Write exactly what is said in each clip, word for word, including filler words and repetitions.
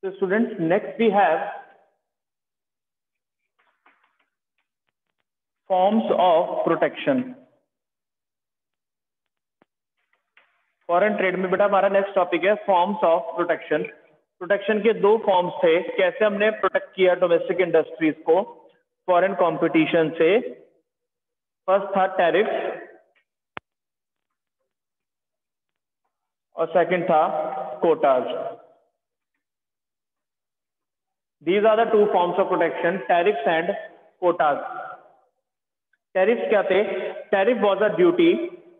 So students, next we have forms of protection. Foreign trade में बेटा हमारा next topic है फॉर्म्स ऑफ प्रोटेक्शन. प्रोटेक्शन के दो फॉर्म्स थे, कैसे हमने प्रोटेक्ट किया डोमेस्टिक इंडस्ट्रीज को फॉरेन कंपटीशन से. फर्स्ट था टैरिफ और सेकंड था quotas. These are the two forms of protection, tariffs and quotas. Tariffs क्या थे? Tariff was a duty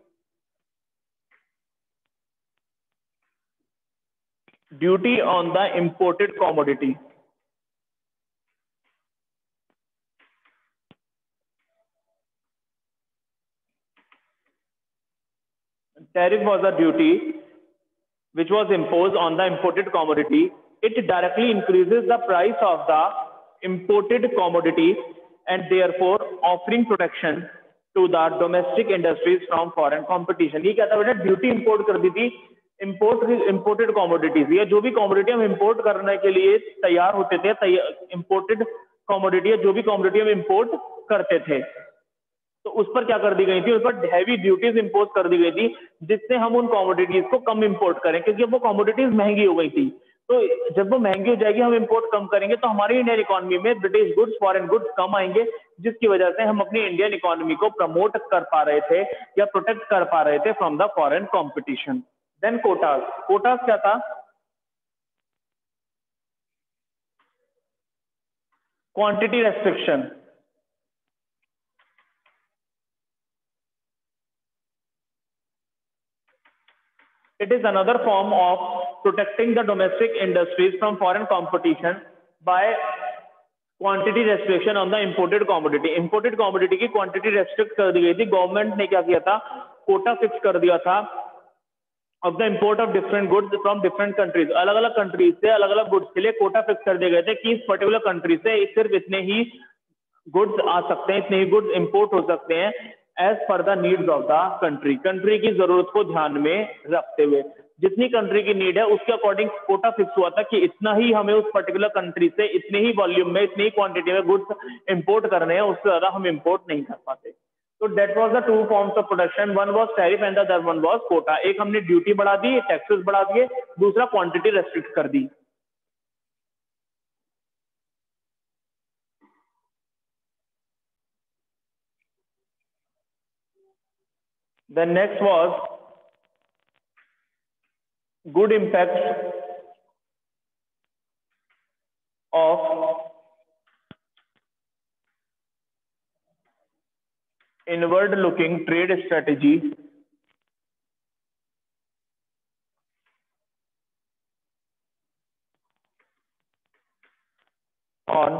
duty on the imported commodity. Tariff was a duty which was imposed on the imported commodity. It directly increases the price of the imported commodity and therefore offering protection to the domestic industries from foreign competition. ये क्या था बेटा? Duty import कर दी थी import imported commodities, या जो भी commodity हम इंपोर्ट करने के लिए तैयार होते थे, इंपोर्टेड कॉमोडिटी या जो भी कॉमोडिटी हम इंपोर्ट करते थे, तो उस पर क्या कर दी गई थी? उस पर हैवी ड्यूटीज इंपोज कर दी गई थी, जिससे हम उन कॉमोडिटीज को कम इंपोर्ट करें, क्योंकि वो कॉमोडिटीज महंगी हो गई थी. तो जब वो महंगी हो जाएगी, हम इंपोर्ट कम करेंगे, तो हमारी इंडियन इकोनॉमी में ब्रिटिश गुड्स, फॉरेन गुड्स कम आएंगे, जिसकी वजह से हम अपनी इंडियन इकोनॉमी को प्रमोट कर पा रहे थे या प्रोटेक्ट कर पा रहे थे from the foreign competition. Then quotas. Quotas क्या था? Quantity restriction. It is another form of protecting the domestic industries from foreign competition by quantity restriction on the imported commodity. Imported commodity की quantity restrict कर दी गई थी. Government ने क्या किया था? कोटा फिक्स कर दिया था of the import of different goods from different countries. अलग अलग कंट्रीज से अलग अलग गुड्स के लिए कोटा फिक्स कर दिए गए थे कि इस पर्टिकुलर कंट्री से सिर्फ इतने ही गुड्स आ सकते हैं, इतने ही गुड्स इंपोर्ट हो सकते हैं as per the needs of the country. Country की जरूरत को ध्यान में रखते हुए जितनी कंट्री की नीड है उसके अकॉर्डिंग कोटा फिक्स हुआ था कि इतना ही हमें उस पर्टिकुलर कंट्री से इतने ही वॉल्यूम में, इतनी ही क्वांटिटी में गुड्स इंपोर्ट करने हैं, उससे ज्यादा हम इंपोर्ट नहीं कर पाते. So that was the two forms of production. One was tariff and the other one was quota. एक हमने ड्यूटी बढ़ा दी, टैक्सेस बढ़ा दिए, दूसरा क्वांटिटी रेस्ट्रिक्ट कर दी. Then next was good impact of inward looking trade strategy on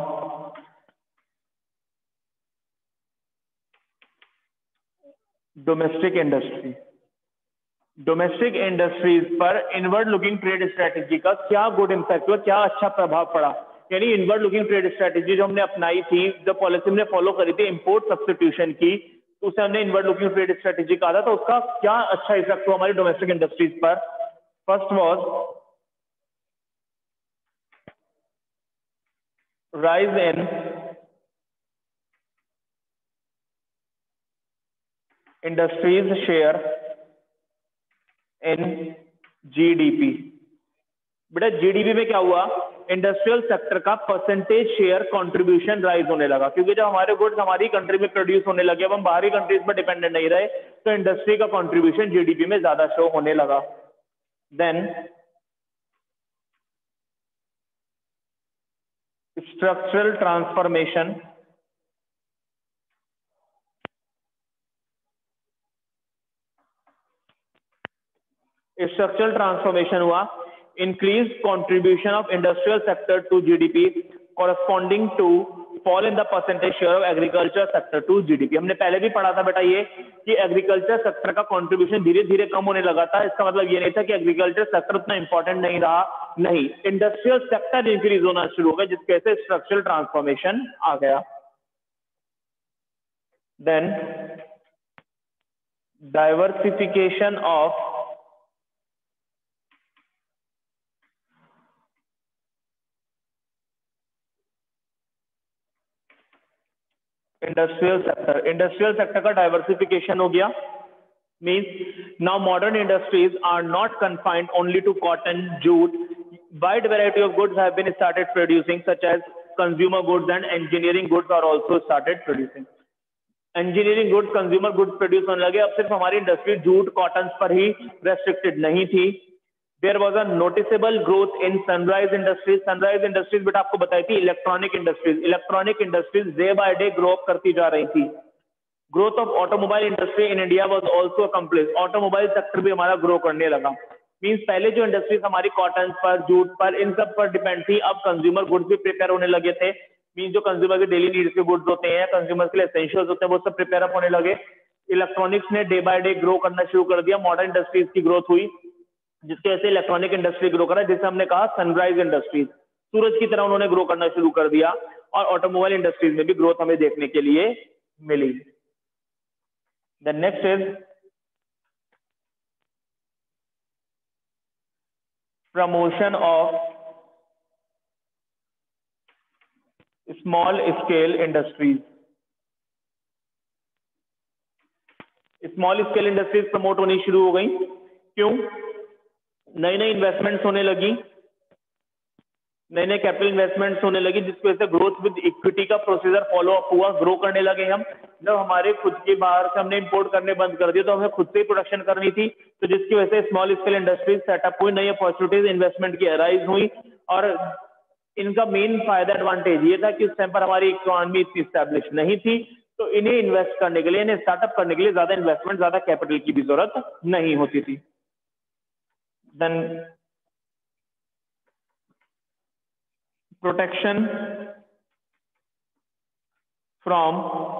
domestic industry. Domestic industries पर inward looking trade strategy का क्या गुड इम्पैक्ट हुआ, क्या अच्छा प्रभाव पड़ा? यानी इनवर्ड लुकिंग ट्रेड स्ट्रेटेजी जो हमने अपनाई थी, जो पॉलिसी हमने फॉलो करी थी इंपोर्ट सब्स्टिट्यूशन की, उसे हमने इनवर्ड लुकिंग ट्रेड स्ट्रेटेजी कहा था. तो उसका क्या अच्छा इफेक्ट हुआ हमारी डोमेस्टिक इंडस्ट्रीज पर? First was rise in industries share in GDP. बेटा जीडीपी में क्या हुआ? इंडस्ट्रियल सेक्टर का परसेंटेज शेयर कंट्रीब्यूशन राइज होने लगा, क्योंकि जब हमारे गुड्स हमारी कंट्री में प्रोड्यूस होने लगे, अब हम बाहरी कंट्रीज पर डिपेंडेंट नहीं रहे, तो इंडस्ट्री का कंट्रीब्यूशन जीडीपी में ज्यादा शो होने लगा. Then structural transformation structural transformation हुआ. Increase contribution of industrial sector to GDP corresponding to fall in the percentage share of agriculture sector to GDP. हमने पहले भी पढ़ा था बेटा ये कि एग्रीकल्चर सेक्टर का कंट्रीब्यूशन धीरे धीरे कम होने लगा था. इसका मतलब ये नहीं था कि एग्रीकल्चर सेक्टर उतना इंपॉर्टेंट नहीं रहा, नहीं, इंडस्ट्रियल सेक्टर इंक्रीज होना शुरू हो गया, जिसके से स्ट्रक्चरल ट्रांसफॉर्मेशन आ गया. Then diversification of industrial sector, industrial sector का डाइवर्सिफिकेशन हो गया. Means now modern industries are not confined only to cotton, jute. Wide variety of goods have been started producing, such as consumer goods and engineering goods are also started producing. Engineering goods, consumer goods produce होने लगे. अब सिर्फ हमारी industry jute, cotton पर ही restricted नहीं थी. There was a noticeable growth in sunrise industries. Sunrise industries बेटा आपको बताई थी electronic industries. Electronic industries day by day grow up करती जा रही थी. Growth of automobile industry in India was also accomplish. Automobile sector भी हमारा ग्रो करने लगा. मींस पहले जो इंडस्ट्रीज हमारी कॉटन पर, जूट पर, इन सब पर डिपेंड थी, अब कंज्यूमर गुड्स भी प्रिपेयर होने लगे थे. मींस जो कंज्यूमर के डेली नीड्स के गुड्स होते हैं, कंज्यूमर के लिए एसेंशियल्स होते हैं, वो सब प्रिपेयर अप होने लगे. इलेक्ट्रॉनिक्स ने डे बाय डे ग्रो करना शुरू कर दिया. मॉडर्न इंडस्ट्रीज की ग्रोथ हुई, जिसके वजह से इलेक्ट्रॉनिक इंडस्ट्री ग्रो करा, जिसे हमने कहा सनराइज इंडस्ट्रीज. सूरज की तरह उन्होंने ग्रो करना शुरू कर दिया. और ऑटोमोबाइल इंडस्ट्रीज में भी ग्रोथ हमें देखने के लिए मिली. The next is promotion of small scale industries. Small scale industries promote होनी शुरू हो गई. क्यों? नई नई इन्वेस्टमेंट्स होने लगी, नए नए कैपिटल इन्वेस्टमेंट्स होने लगी, जिसकी वजह से ग्रोथ विद इक्विटी का प्रोसीजर फॉलो अप हुआ. ग्रो करने लगे हम. जब हमारे खुद के बाहर से हमने इंपोर्ट करने बंद कर दिया, तो हमें खुद से ही प्रोडक्शन करनी थी. तो जिसकी वजह से स्मॉल स्केल इंडस्ट्रीज सेटअप हुई, नई अपॉर्चुनिटीज इन्वेस्टमेंट की अराइज हुई. और इनका मेन फायदा एडवांटेज ये था कि उस टाइम पर हमारी इकोनॉमी इतनी स्टैब्लिश नहीं थी, तो इन्हें इन्वेस्ट करने के लिए, इन्हें स्टार्टअप करने के लिए ज्यादा इन्वेस्टमेंट, ज्यादा कैपिटल की भी जरूरत नहीं होती थी. Then protection from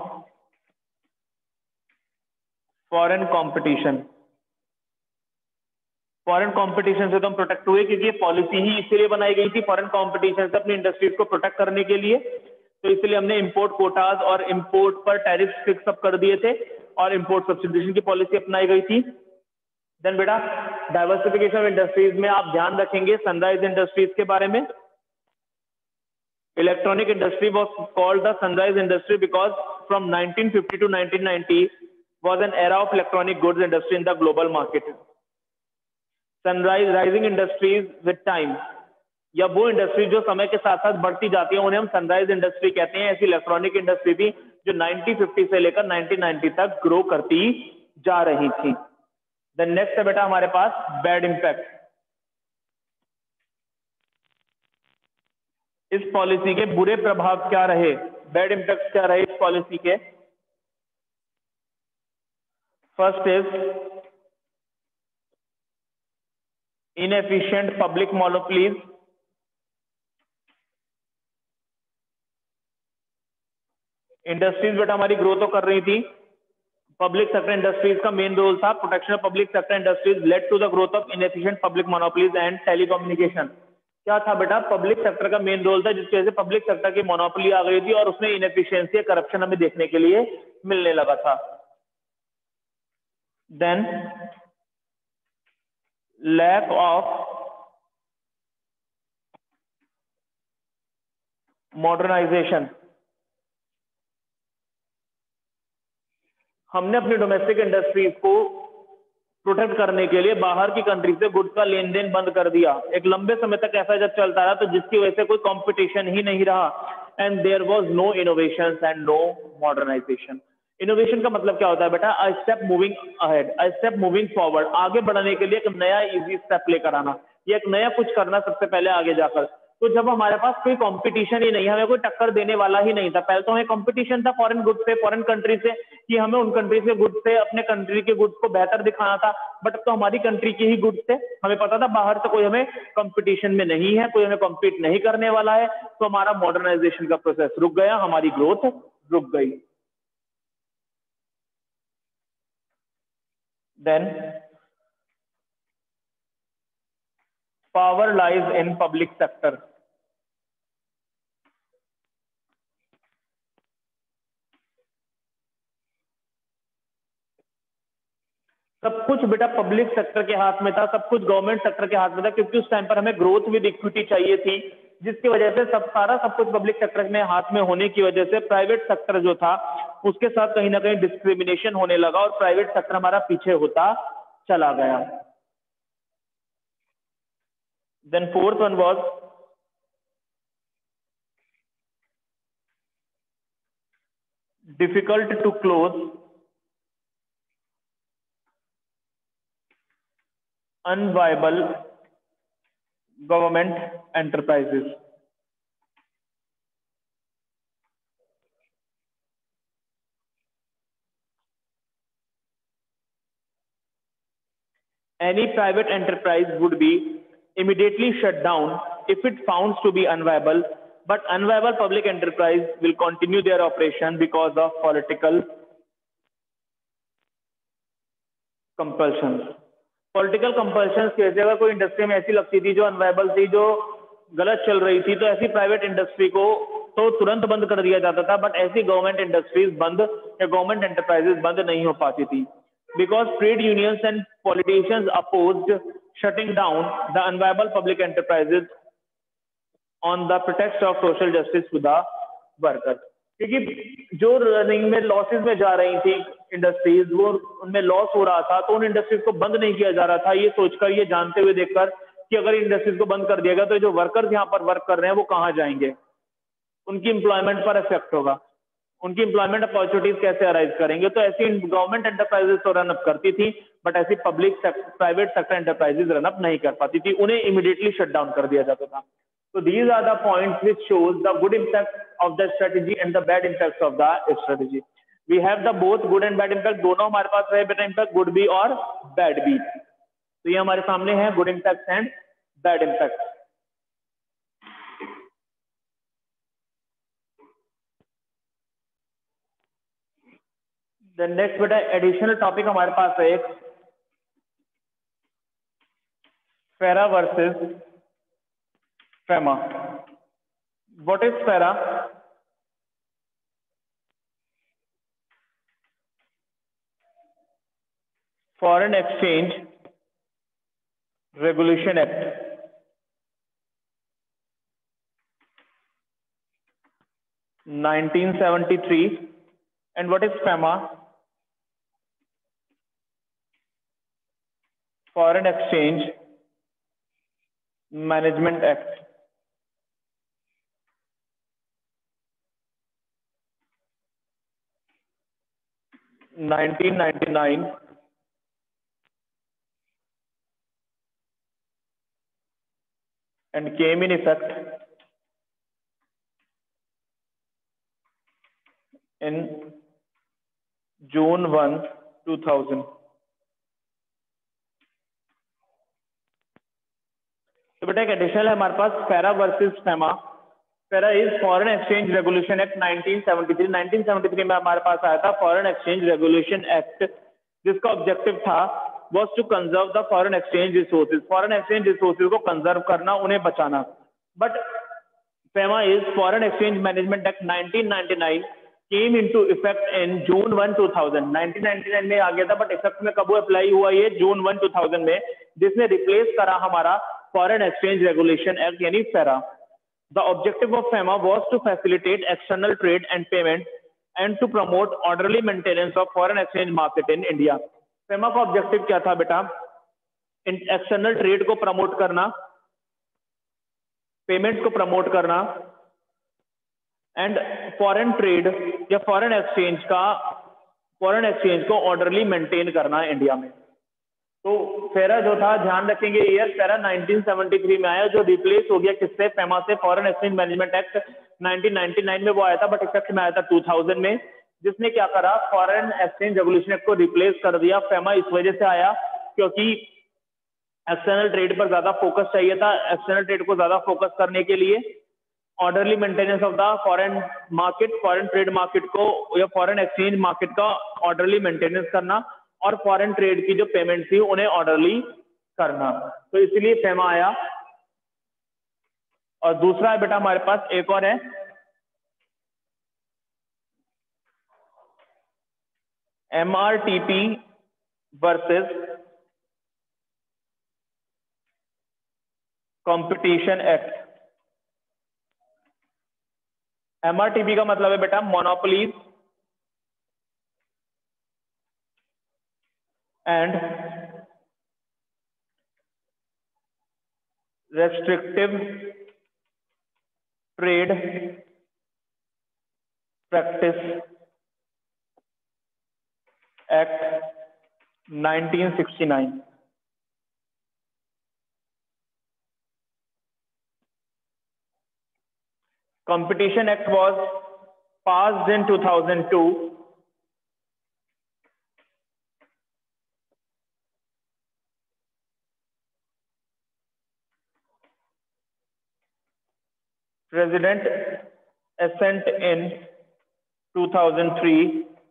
foreign competition. Foreign competition से तो हम प्रोटेक्ट हुए, क्योंकि ये पॉलिसी ही इसीलिए बनाई गई थी फॉरेन कंपटीशन से अपनी इंडस्ट्रीज को प्रोटेक्ट करने के लिए. तो इसलिए हमने इंपोर्ट कोटाज और इंपोर्ट पर टैरिफ फिक्स अप कर दिए थे और इंपोर्ट सब्सिडिएशन की पॉलिसी अपनाई गई थी. देन बेटा डाइवर्सिफिकेशन ऑफ इंडस्ट्रीज में आप ध्यान रखेंगे सनराइज इंडस्ट्रीज के बारे में. Electronic industry was called the sunrise industry because from nineteen fifty to nineteen ninety was an era of electronic goods industry in the global market. Sunrise rising industries with time, या वो industry जो समय के साथ साथ बढ़ती जाती है, उन्हें हम सनराइज इंडस्ट्री कहते हैं. ऐसी इलेक्ट्रॉनिक इंडस्ट्री थी जो नाइनटीन फिफ्टी से लेकर नाइनटीन नाइंटी तक ग्रो करती जा रही थी. देन नेक्स्ट है बेटा हमारे पास बैड इंपैक्ट. इस पॉलिसी के बुरे प्रभाव क्या रहे, बैड इंपैक्ट क्या रहे इस पॉलिसी के? First is inefficient public monopolies. Industries बेटा हमारी ग्रो तो कर रही थी, पब्लिक सेक्टर इंडस्ट्रीज का मेन रोल था. Protection of public sector industries led to the growth of inefficient public monopolies and telecommunication. क्या था बेटा? पब्लिक सेक्टर का मेन रोल था, जिसकी वजह से पब्लिक सेक्टर की मोनोपोली आ गई थी और उसमें इनएफिशिएंसी या करप्शन हमें देखने के लिए मिलने लगा था. Then lack of modernisation. हमने अपनी डोमेस्टिक इंडस्ट्रीज को प्रोटेक्ट करने के लिए बाहर की कंट्री से गुड्स का लेन देन बंद कर दिया. एक लंबे समय तक ऐसा जब चलता रहा, तो जिसकी वजह से कोई कंपटीशन ही नहीं रहा. And there was no innovation and no modernisation. Innovation का मतलब क्या होता है बेटा? A step moving ahead, a step moving forward. आगे बढ़ने के लिए एक नया इजी स्टेप लेकर आना, ये एक नया कुछ करना सबसे पहले आगे जाकर. तो जब हमारे पास कोई कंपटीशन ही नहीं, हमें कोई टक्कर देने वाला ही नहीं था. पहले तो हमें कंपटीशन था फॉरेन गुड्स से, फॉरेन कंट्री से, कि हमें उन कंट्री से गुड्स से अपने कंट्री के गुड्स को बेहतर दिखाना था. बट अब तो हमारी कंट्री के ही गुड्स थे, हमें पता था बाहर से कोई हमें कंपटीशन में नहीं है, कोई हमें कम्पीट नहीं करने वाला है. तो हमारा मॉडर्नाइजेशन का प्रोसेस रुक गया, हमारी ग्रोथ रुक गई. Then power lies in public sector. सब कुछ बेटा पब्लिक सेक्टर के हाथ में था, सब कुछ गवर्नमेंट सेक्टर के हाथ में था, क्योंकि उस टाइम पर हमें ग्रोथ विद इक्विटी चाहिए थी. जिसकी वजह से सब सारा सब कुछ पब्लिक सेक्टर में हाथ में होने की वजह से प्राइवेट सेक्टर जो था उसके साथ कहीं ना कहीं डिस्क्रिमिनेशन होने लगा और प्राइवेट सेक्टर हमारा पीछे होता चला गया। Then fourth one was difficult to close unviable government enterprises. Any private enterprise would be immediately shut down if it found to be unviable, but unviable public enterprise will continue their operation because of political compulsions. Political compulsion की वजह अगर कोई industry में ऐसी लगती थी जो unviable थी, जो गलत चल रही थी, तो ऐसी प्राइवेट इंडस्ट्री को तो तुरंत बंद कर दिया जाता था, बट ऐसी गवर्नमेंट इंडस्ट्रीज बंद या गवर्नमेंट एंटरप्राइजेस बंद नहीं हो पाती थी, because trade unions and politicians opposed shutting down the unviable public enterprises on the pretext of social justice to the workers. क्योंकि जो रनिंग में लॉसेस में जा रही थी इंडस्ट्रीज, वो उनमें लॉस हो रहा था, तो उन इंडस्ट्रीज को बंद नहीं किया जा रहा था, ये सोचकर, ये जानते हुए, देखकर कि अगर इंडस्ट्रीज को बंद कर दिया गया तो जो वर्कर्स यहाँ पर वर्क कर रहे हैं वो कहाँ जाएंगे, उनकी एम्प्लॉयमेंट पर इफेक्ट होगा, उनकी एम्प्लॉयमेंट अपॉर्चुनिटीज कैसे अराइज करेंगे। तो ऐसी गवर्नमेंट एंटरप्राइजेस तो रन अप करती थी, बट ऐसी public private sector enterprises run up नहीं कर पाती थी, उन्हें इमीडिएटली शट डाउन कर दिया जाता था। So these are the points which shows the good impact of the strategy and the bad impacts of the strategy. We have the both good and bad impact, दोनों हमारे पास है बेटा impact, good भी और bad भी। तो ये हमारे सामने है good impacts and bad impacts। Then next बेटा additional topic हमारे पास है एक FERA versus FEMA। What is FERA? Foreign Exchange Regulation Act nineteen seventy-three, and what is FEMA? Foreign Exchange Management Act nineteen ninety-nine, and came in effect in June first, two thousand। तो बेटा एक additional है हमारे पास FERA versus FEMA. FERA is foreign exchange regulation act nineteen seventy three. Nineteen seventy three में हमारे पास आया था फॉरेन एक्सचेंज रेगुलेशन एक्ट, जिसका ऑब्जेक्टिव था was to conserve the foreign exchange resources, foreign exchange resources को कंजर्व करना, उन्हें बचाना। But FEMA is Foreign Exchange Management Act nineteen ninety-nine came into effect in June first, two thousand। Nineteen ninety nine में आ गया था, but effect में कब अप्लाई हुआ ये जून फर्स्ट, टू थाउजेंड में, जिसने रिप्लेस करा हमारा फॉरेन एक्सचेंज रेगुलेशन एक्ट यानी फेरा। The objective of FEMA was to facilitate external trade and payment and to promote orderly maintenance of foreign exchange market in India। FEMA का objective क्या था बेटा? एक्सटर्नल ट्रेड को promote करना, payments को promote करना, एंड फॉरेन ट्रेड या foreign exchange का फॉरेन एक्सचेंज को ऑर्डरली मेंटेन करना इंडिया में। तो फेरा जो था, ध्यान रखेंगे ईयर, फेरा नाइनटीन सेवेंटी थ्री में आया, जो रिप्लेस हो गया किससे? फेमा से। Foreign exchange management act nineteen ninety nine में वो आया था, बट इफेक्ट में आया था टू थाउजेंड में, जिसने क्या करा? फॉरेन एक्सचेंज रेगुलेशन एक्ट को रिप्लेस कर दिया। फेमा इस वजह से आया क्योंकि एक्सटर्नल ट्रेड पर ज्यादा फोकस चाहिए था। एक्सटर्नल ट्रेड को ज्यादा फोकस करने के लिए orderly maintenance of the foreign market, foreign trade market को या फॉरेन एक्सचेंज मार्केट का ऑर्डरली मेंटेनेंस करना, और फॉरेन ट्रेड की जो पेमेंट थी उन्हें ऑर्डरली करना। तो इसलिए फेमा आया। और दूसरा है बेटा हमारे पास एक और है, M R T P versus competition act MRTP का मतलब है बेटा monopolies and restrictive trade practice act nineteen sixty nine. Competition Act was passed in two thousand two. President assent in two thousand three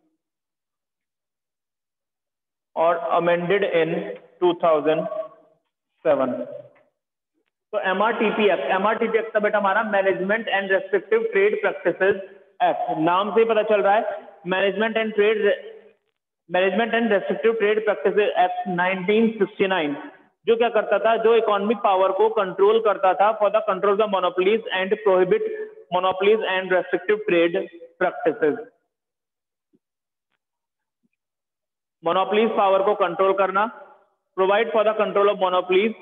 और amended in two thousand seven. तो MRTP act, MRTP act का बेटा हमारा management and restrictive trade practices act, नाम से ही पता चल रहा है management and trade management and restrictive trade practices act nineteen sixty nine, जो क्या करता था, जो इकोनॉमिक पावर को कंट्रोल करता था for the control of monopolies and prohibit monopolies and restrictive trade practices. Monopolies power को कंट्रोल करना, provide for the control of monopolies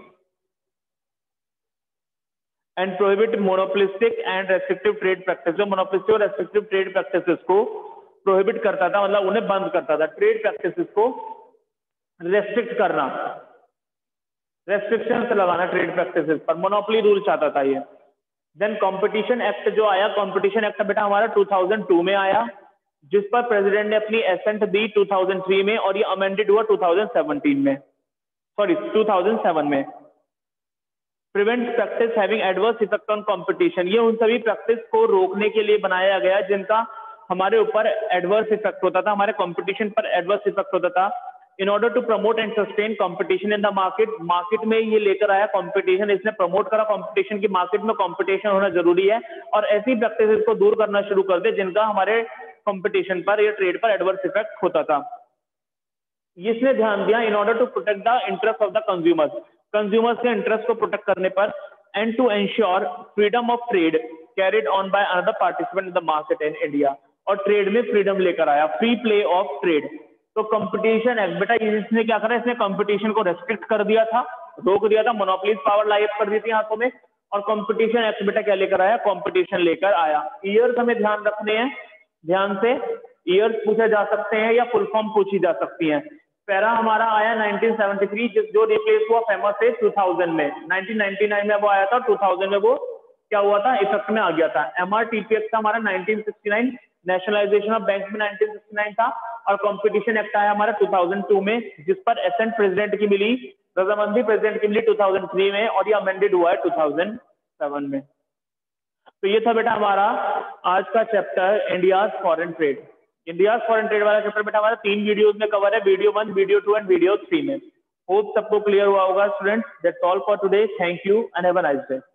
and prohibit monopolistic and restrictive trade practice, जो monopolistic और restrictive trade practices को prohibit करता था, मतलब उन्हें बंद करता था, ट्रेड प्रैक्टिसेस को रेस्ट्रिक्ट करना, रेस्ट्रिक्शन से लगाना ट्रेड प्रैक्टिसेस पर, मोनोपोली रूल चाहता था ये। देन कंपटीशन एक्ट जो आया, कंपटीशन एक्ट बेटा हमारा टू थाउजेंड टू में आया, जिस पर प्रेसिडेंट ने अपनी एसेंट दी टू थाउजेंड थ्री में और ये अमेंडेड हुआ टू थाउजेंड सेवनटीन में, सॉरी टू थाउजेंड सेवन में। Prevent practice having adverse effect on competition, ये उन सभी प्रैक्टिस को रोकने के लिए बनाया गया जिनका हमारे ऊपर एडवर्स इफेक्ट होता था, हमारे कंपटीशन पर एडवर्स इफेक्ट होता था। In order to promote and sustain competition in the market, market में ये लेकर आया कंपटीशन, इसने प्रमोट करा कंपटीशन की, मार्केट में कंपटीशन होना जरूरी है और ऐसी प्रैक्टिसेस को दूर करना शुरू कर दे जिनका हमारे कंपटीशन पर या ट्रेड पर एडवर्स इफेक्ट होता था। इसने ध्यान दिया in order to protect the interest of the consumers, consumers के इंटरेस्ट को प्रोटेक्ट करने पर, and to ensure freedom of trade carried on by another participant in the market in India, और ट्रेड में फ्रीडम लेकर आया, फ्री प्ले ऑफ ट्रेड। तो competition act बेटा इसने क्या करा, इसने कंपटीशन को रेस्ट्रिक्ट कर दिया था, रोक दिया था, मोनोपोलीज पावर लाइव कर दी थी हाथों में, और कंपटीशन एक्ट बेटा क्या लेकर आया, कंपटीशन लेकर आया। ईयर्स हमें ध्यान रखने हैं, ध्यान से ईयर्स पूछे जा सकते हैं या फुल फॉर्म पूछी जा सकती हैं। पैरा हमारा आया नाइनटीन सेवेंटी थ्री, जो रिप्लेस हुआ फेमस से टू थाउजेंड में, नाइनटीन नाइंटी नाइन में वो आया था, टू थाउजेंड में वो क्या हुआ था, इफेक्ट में आ गया था। एमआरटीपी एक्ट हमारा nineteen sixty nine, nationalisation of bank में नाइनटीन सिक्सटी नाइन था, और कंपटीशन एक्ट आया हमारा टू थाउजेंड टू में, जिस पर एसेंट प्रेसिडेंट की मिली, रजामंदी प्रेसिडेंट की मिली टू थाउजेंड थ्री में, और ये अमेंडेड हुआ है टू थाउजेंड सेवन में। तो ये था बेटा हमारा आज का chapter India foreign trade. India foreign trade वाला चैप्टर बेटा हमारा तीन वीडियोस में कवर है, video one, video two and video three में। होप सबको क्लियर हुआ होगा students. That's all for today, thank you and have a nice day.